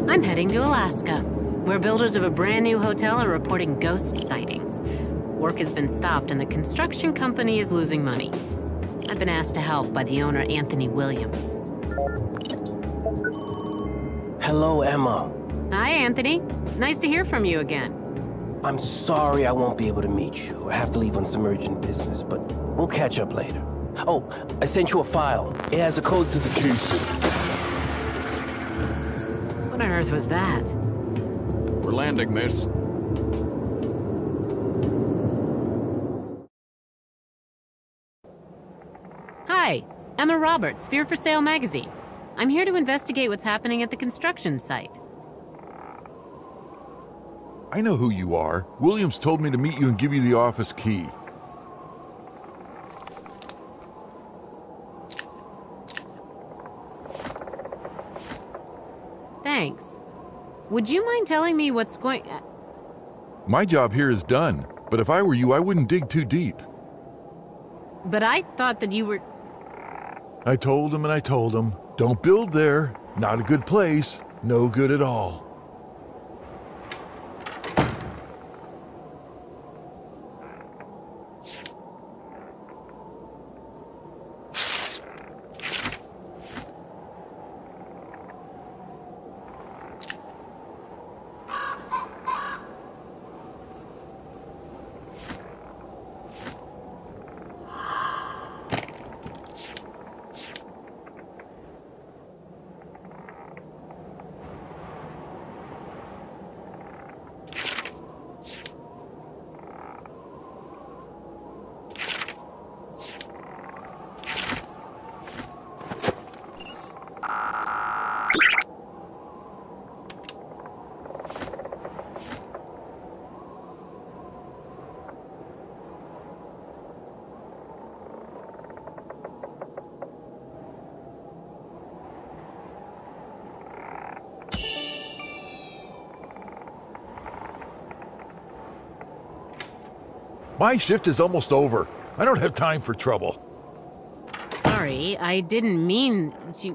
I'm heading to Alaska, where builders of a brand new hotel are reporting ghost sightings. Work has been stopped and the construction company is losing money. I've been asked to help by the owner, Anthony Williams. Hello, Emma. Hi, Anthony. Nice to hear from you again. I'm sorry I won't be able to meet you. I have to leave on some urgent business, but we'll catch up later. Oh, I sent you a file. It has a code to the case. What on earth was that? We're landing, miss. Hi, Emma Roberts, Fear for Sale magazine. I'm here to investigate what's happening at the construction site. I know who you are. Williams told me to meet you and give you the office key. Thanks. Would you mind telling me what's going... My job here is done, but if I were you, I wouldn't dig too deep. But I thought that you were... I told him and I told him, don't build there. Not a good place. No good at all. My shift is almost over. I don't have time for trouble. Sorry, I didn't mean to...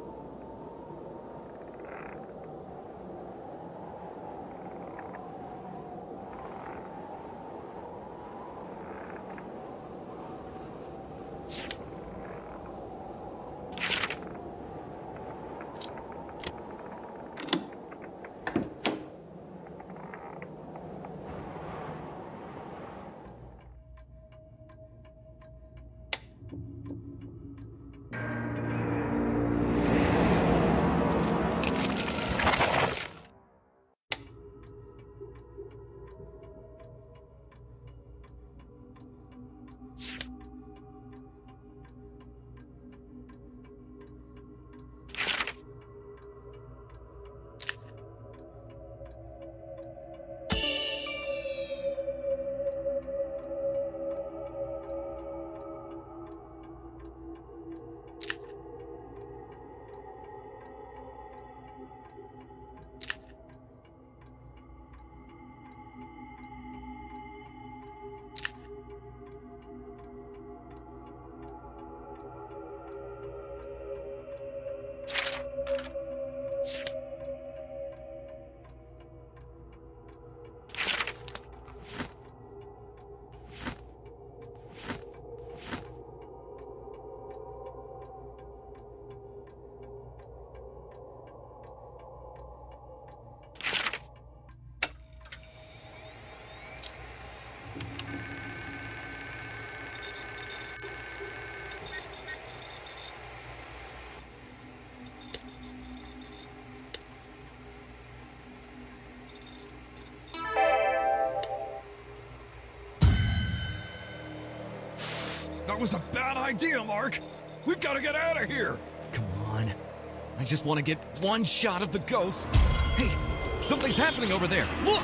That was a bad idea, Mark. We've got to get out of here. Come on. I just want to get one shot of the ghost. Hey, something's happening over there. Look!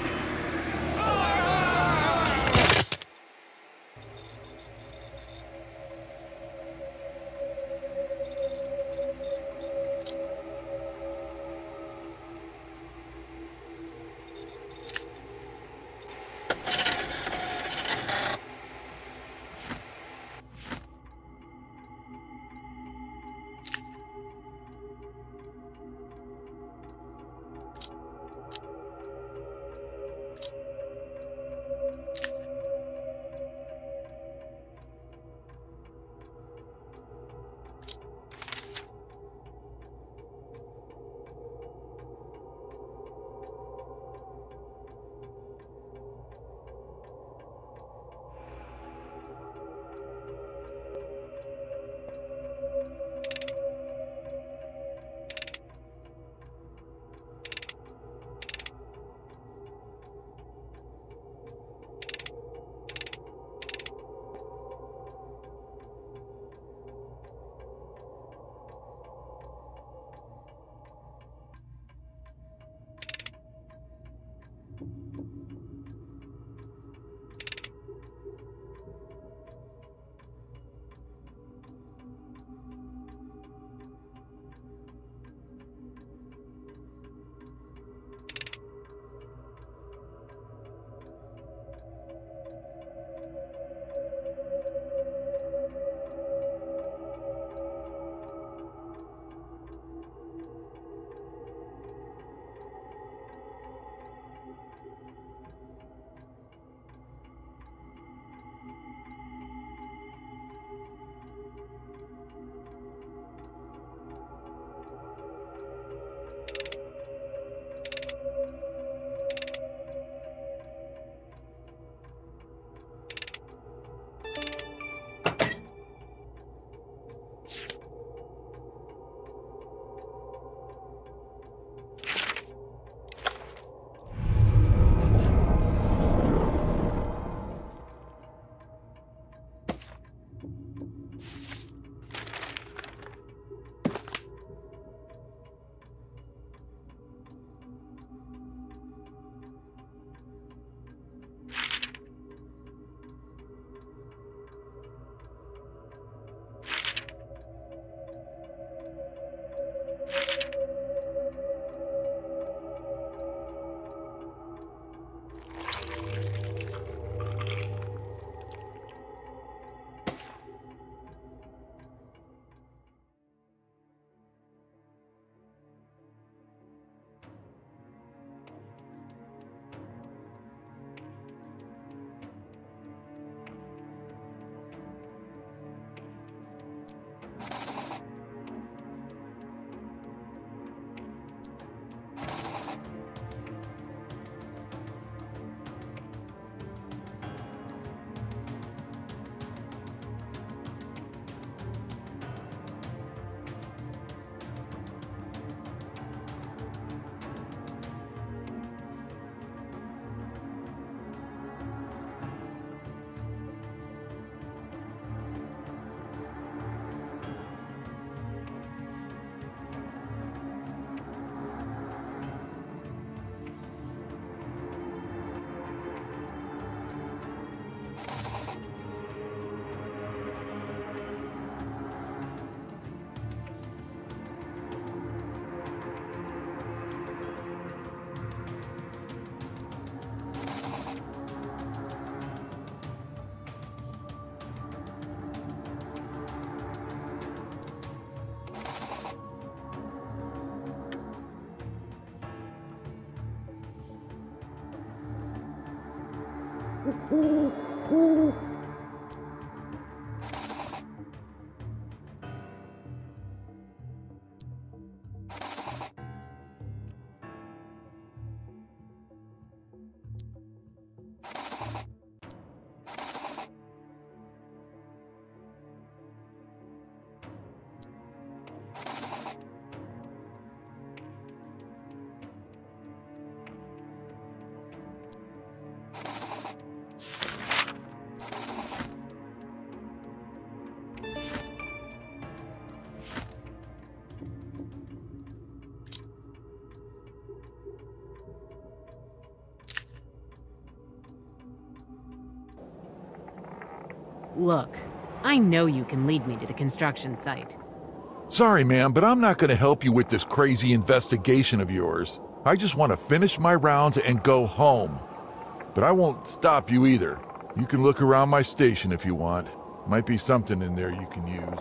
Look, I know you can lead me to the construction site. Sorry, ma'am, but I'm not going to help you with this crazy investigation of yours. I just want to finish my rounds and go home. But I won't stop you either. You can look around my station if you want. Might be something in there you can use.